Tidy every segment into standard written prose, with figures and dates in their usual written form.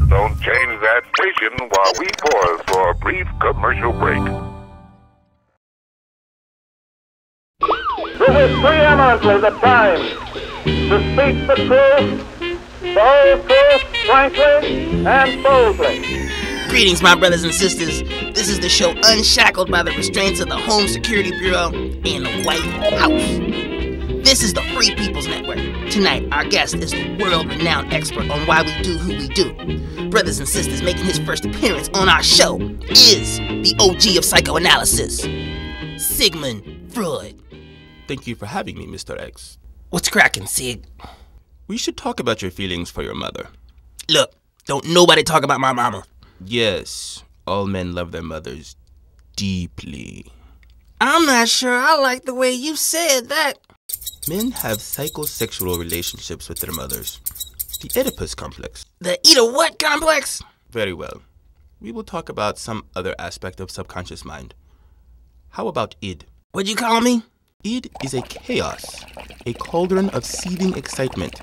Don't change that station while we pause for a brief commercial break. This is preeminently the time to speak the truth, the whole truth, frankly and boldly. Greetings, my brothers and sisters. This is the show Unshackled by the restraints of the Home Security Bureau and the White House. This is the Free People's Network. Tonight, our guest is the world-renowned expert on why we do who we do. Brothers and sisters, making his first appearance on our show is the OG of psychoanalysis, Sigmund Freud. Thank you for having me, Mr. X. What's cracking, Sig? We should talk about your feelings for your mother. Look, don't nobody talk about my mama. Yes, all men love their mothers deeply. I'm not sure I like the way you said that. Men have psychosexual relationships with their mothers. The Oedipus complex. The eat-a-what complex? Very well. We will talk about some other aspect of subconscious mind. How about id? What'd you call me? Id is a chaos, a cauldron of seething excitement.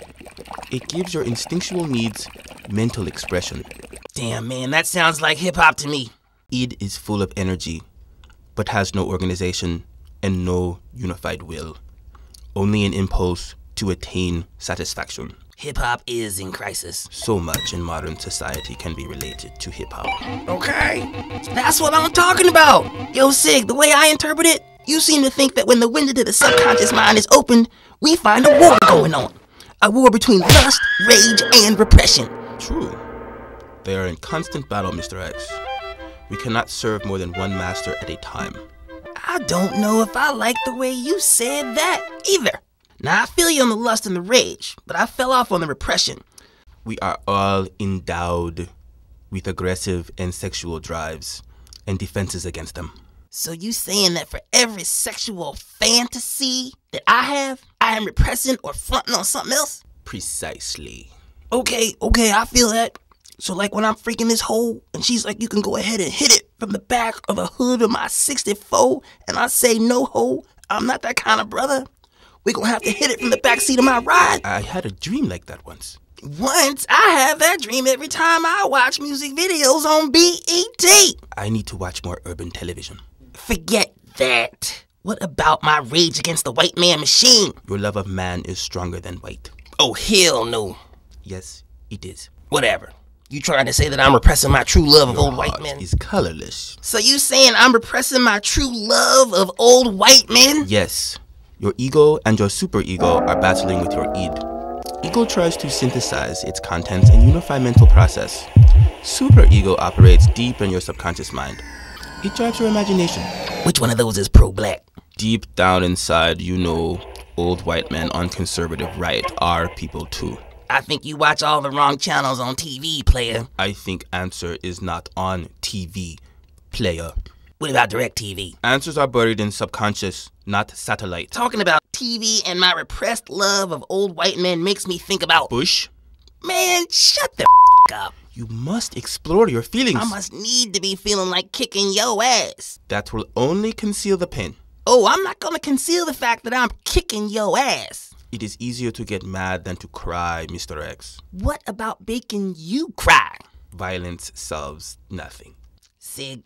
It gives your instinctual needs mental expression. Damn, man, that sounds like hip-hop to me. Id is full of energy, but has no organization and no unified will. Only an impulse to attain satisfaction. Hip-hop is in crisis. So much in modern society can be related to hip-hop. Okay, that's what I'm talking about. Yo, Sig, the way I interpret it, you seem to think that when the window to the subconscious mind is opened, we find a war going on. A war between lust, rage, and repression. True. They are in constant battle, Mr. X. We cannot serve more than one master at a time. I don't know if I like the way you said that either. Now, I feel you on the lust and the rage, but I fell off on the repression. We are all endowed with aggressive and sexual drives and defenses against them. So you saying that for every sexual fantasy that I have, I am repressing or fronting on something else? Precisely. Okay, I feel that. So like when I'm freaking this hoe and she's like, you can go ahead and hit it from the back of the hood of my 64, and I say, no hoe, I'm not that kind of brother. We gonna have to hit it from the back seat of my ride. I had a dream like that once. Once? I have that dream every time I watch music videos on BET. I need to watch more urban television. Forget that. What about my rage against the white man machine? Your love of man is stronger than white. Oh, hell no. Yes, it is. Whatever. You trying to say that I'm repressing my true love of old white men? Is colorless. So you saying I'm repressing my true love of old white men? Yes. Your ego and your superego are battling with your id. Ego tries to synthesize its contents and unify mental process. Superego operates deep in your subconscious mind. It drives your imagination. Which one of those is pro-black? Deep down inside, you know, old white men on conservative right are people too. I think you watch all the wrong channels on TV, player. I think Answer is not on TV, player. What about DirecTV? Answers are buried in subconscious, not satellite. Talking about TV and my repressed love of old white men makes me think about... Bush? Man, shut the up. You must explore your feelings. I must need to be feeling like kicking your ass. That will only conceal the pain. Oh, I'm not gonna conceal the fact that I'm kicking your ass. It is easier to get mad than to cry, Mr. X. What about making you cry? Violence solves nothing. Sig,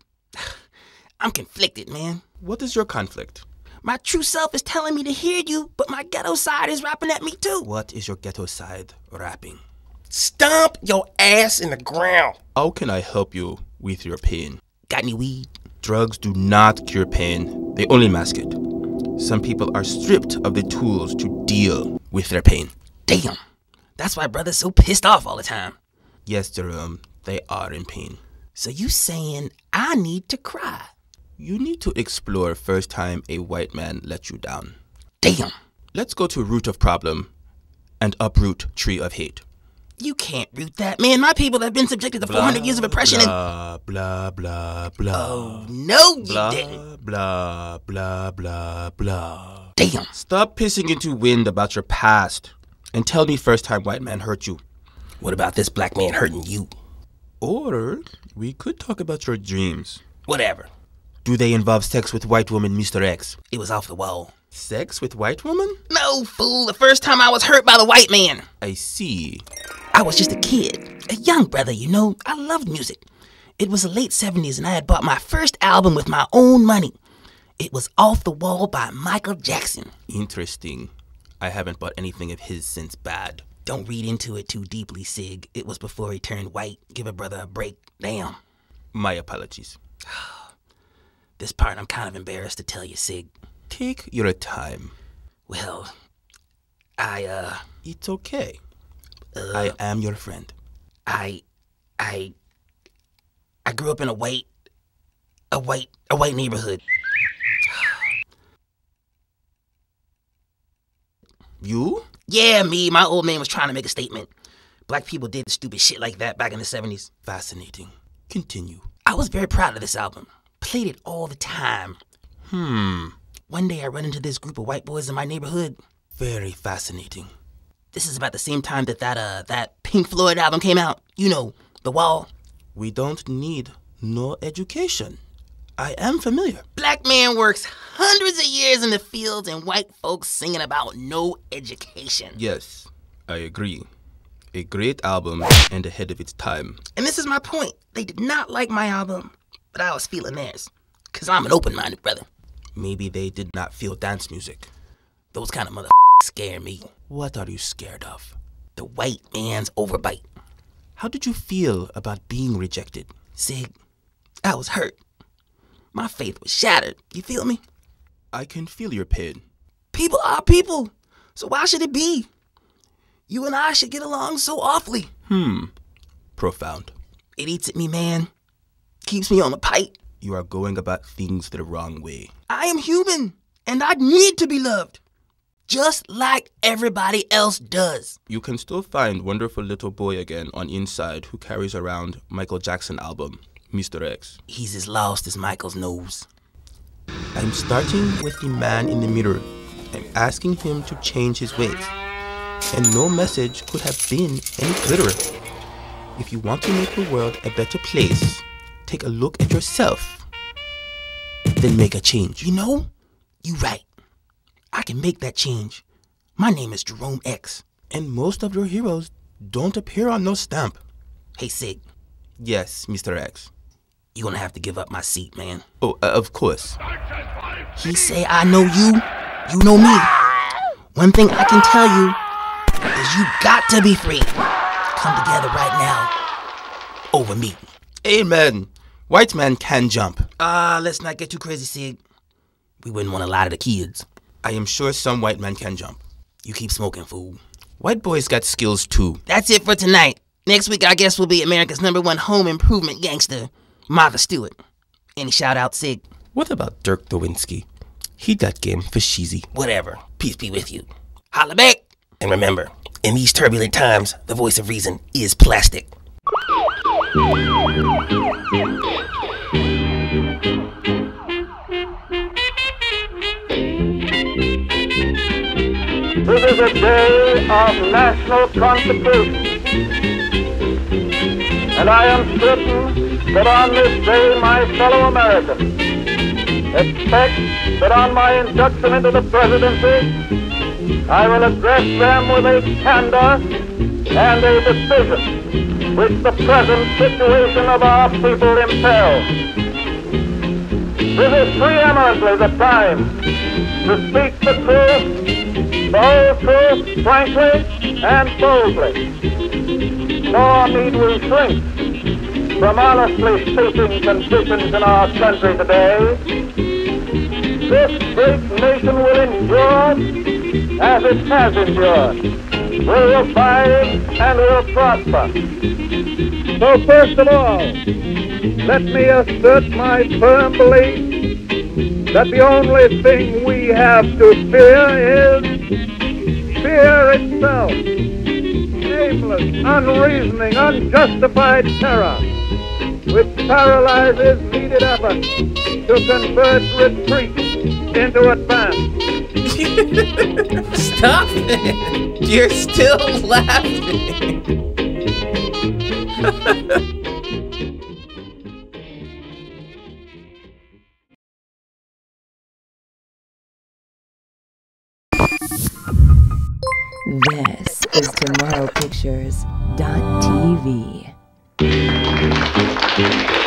I'm conflicted, man. What is your conflict? My true self is telling me to hear you, but my ghetto side is rapping at me too. What is your ghetto side rapping? Stomp your ass in the ground. How can I help you with your pain? Got any weed? Drugs do not cure pain. They only mask it. Some people are stripped of the tools to deal with their pain. Damn. That's why brother's so pissed off all the time. Yes, Jerome, they are in pain. So you saying I need to cry? You need to explore first time a white man let you down. Damn. Let's go to root of problem and uproot tree of hate. You can't root that, man. My people have been subjected to 400 years of oppression blah, and... Blah, blah, blah. Oh, no, you blah, didn't. Blah, blah, blah, blah. Damn. Stop pissing into wind about your past and tell me first time white man hurt you. What about this black man hurting you? Or we could talk about your dreams. Whatever. Do they involve sex with white woman, Mr. X? It was off the wall. Sex with white woman? No, fool. The first time I was hurt by the white man. I see. I was just a kid, a young brother, you know. I loved music. It was the late 70s and I had bought my first album with my own money. It was Off the Wall by Michael Jackson. Interesting. I haven't bought anything of his since Bad. Don't read into it too deeply, Sig. It was before he turned white. Give a brother a break. Damn. My apologies. This part I'm kind of embarrassed to tell you, Sig. Take your time. Well, It's okay. I am your friend. I grew up in a white neighborhood. You? Yeah, me. My old man was trying to make a statement. Black people did stupid shit like that back in the 70s. Fascinating. Continue. I was very proud of this album. Played it all the time. One day I run into this group of white boys in my neighborhood. Very fascinating. This is about the same time that Pink Floyd album came out. You know, The Wall. We don't need no education. I am familiar. Black man works hundreds of years in the fields and white folks singing about no education. Yes, I agree. A great album and ahead of its time. And this is my point. They did not like my album, but I was feeling theirs. Because I'm an open-minded brother. Maybe they did not feel dance music. Those kind of motherfuckers scare me. What are you scared of? The white man's overbite. How did you feel about being rejected? Sig, I was hurt. My faith was shattered. You feel me? I can feel your pain. People are people. So why should it be? You and I should get along so awfully. Profound. It eats at me, man. Keeps me on the pike. You are going about things the wrong way. I am human, and I need to be loved. Just like everybody else does. You can still find Wonderful Little Boy again on Inside, who carries around Michael Jackson album, Mr. X. He's as lost as Michael's nose. I'm starting with the man in the mirror. I'm asking him to change his ways. And no message could have been any clearer. If you want to make the world a better place, take a look at yourself. Then make a change. You know, you right. I can make that change. My name is Jerome X. And most of your heroes don't appear on no stamp. Hey, Sig. Yes, Mr. X. You're gonna have to give up my seat, man. Oh, of course. He say I know you, you know me. One thing I can tell you is you got to be free. Come together right now over me. Amen. White man can jump. Let's not get too crazy, Sig. We wouldn't want to lie to the kids. I am sure some white man can jump. You keep smoking, fool. White boys got skills too. That's it for tonight. Next week, I guess, will be America's #1 home improvement gangster, Martha Stewart. Any shout out, Sig? What about Dirk Nowinski? He got game for cheesy. Whatever. Peace be with you. Holla back. And remember, in these turbulent times, the voice of reason is plastic. This is a day of national consecration. And I am certain that on this day, my fellow Americans expect that on my induction into the presidency, I will address them with a candor and a decision which the present situation of our people impels. This is preeminently the time to speak the truth, the whole truth, frankly and boldly. Nor need we shrink from honestly stating conditions in our country today. This great nation will endure as it has endured, will revive and will prosper. So first of all, let me assert my firm belief that the only thing we have to fear is fear itself. Aimless, unreasoning, unjustified terror, which paralyzes needed effort to convert retreat into advance. Stop it! You're still laughing. This is TomorrowPictures.tv. TV.